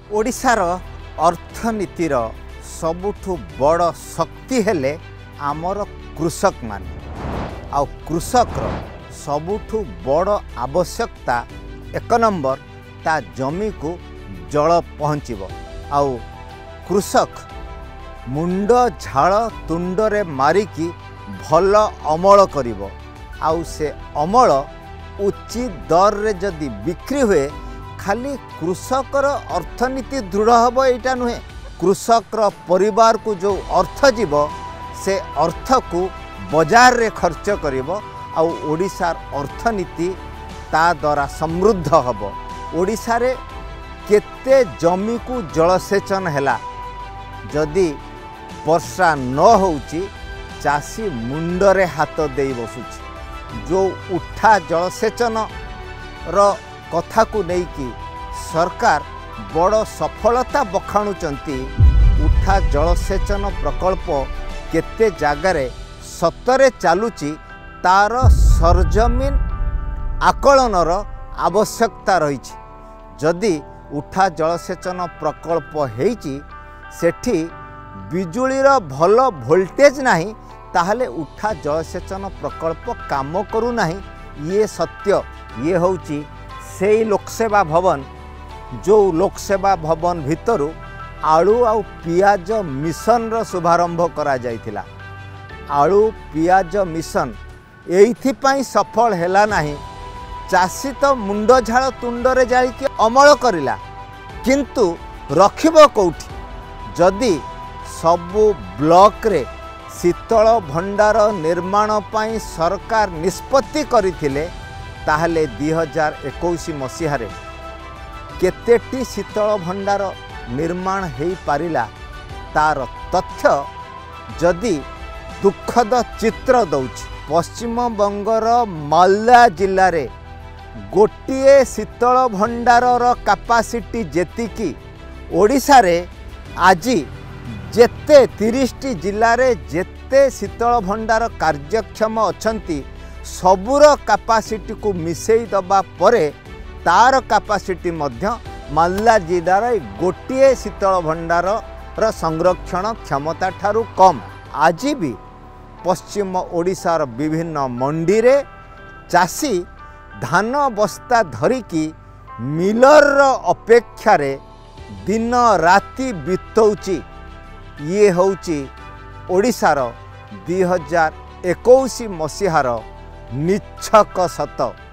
ओडिशार अर्थनीतिर सबुठु बड़ शक्ति हेले आमर कृषक माने आ कृषक सबुठु बड़ आवश्यकता एक नंबर ता जमी को जल पहुँचब आउ कृषक मुंड झाड़ तुंडरे मारिकी भल अमल करिवो आउ से अमल उचित दर रे जदि बिक्री हुए खाली कृषकर अर्थनीति दृढ़ हम यहाँ नुहे कृषकर परिवार को जो अर्थ जीव से अर्थ को बाजार रे खर्च करिवो आउ ओडिशार अर्थनीति ता द्वारा समृद्ध हब। ओडिशा रे केते जमी को जलसेचन हैला जदि वर्षा न होउची चाषी मुंडरे हाथ दे बसुची जो उठा जलसेचन रो कथा को लेकिन सरकार बड़ सफलता बखाणुचंती। उठा जलसेचन प्रकल्प केते जगार सतरे चलुची तार सरजमीन आकलनर आवश्यकता रही। जदि उठा जलसेचन प्रकल्प हेची सेठी बिजुलीर भल वोल्टेज नहीं ताहले उठा जलसेचन प्रकल्प काम करू नहीं। ये सत्य ये होची से लोकसेवा भवन जो लोकसेवा भवन भितरु आलू आउ पियाज मिशन रो शुभारंभ करा जाइथिला। आलू पियाज मिशन एइथिपाई सफल हैला नहीं। चाषी तो मुंड झाड़ तुंडरे जाइके अमल करिला किंतु रखिबो कोठी जदि सबु ब्लॉक रे शीतल भंडार निर्माण पाई सरकार निष्पत्ति करिथिले ताहले 2021 मसीह रे केतेटी शीतल भंडार निर्माण हो पारिला तार तथ्य जदि दुखद चित्र दौछि। पश्चिम बंगर मालदा जिल्ला रे गोटिए शीतल भंडार कैपेसिटी जेतिकी ओडिशा रे आज जेते 30टी जिल्ला रे जेते शीतल भंडार कार्यक्षम अछंती सबुर कैपेसिटी को मिसेई दबा परे तार कैपेसिटी मध्य मालदा जिल्लार गोटिए शीतल भंडार संरक्षण क्षमता ठारू कम। आज भी पश्चिम ओडिशार विभिन्न मंडी रे चाषी धान बस्ता धरिकी मिलर अपेक्षा रे दिन राति बितौची। ये होची ओडिशार 2021 मसीहार निच्छक सत।